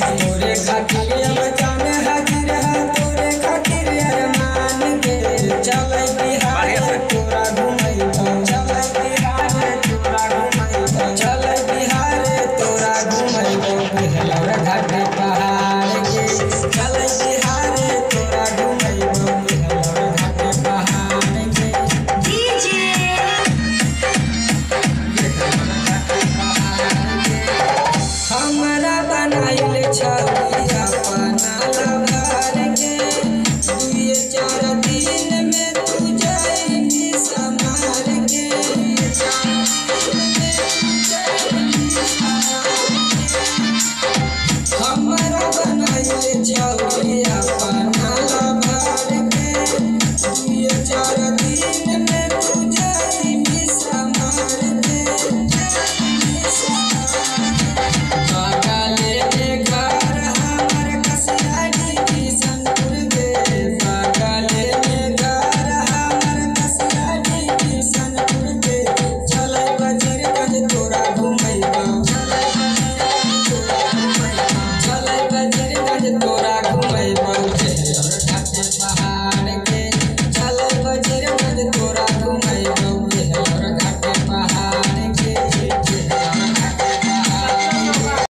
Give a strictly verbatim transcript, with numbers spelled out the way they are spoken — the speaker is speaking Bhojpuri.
तोरे खातिर अब जाने हाजिर है तोरे खातिर अरमान के चले बिहार तोरा घुमैबो चले बिहार तोरा घुमैबो चले बिहार तोरा घुमैबो बेहलौर घाट पहाड़ के चले बिहार तोरा घुमैबो बेहलौर घाट पहाड़ के डीजे हमरा बनाइल छौरी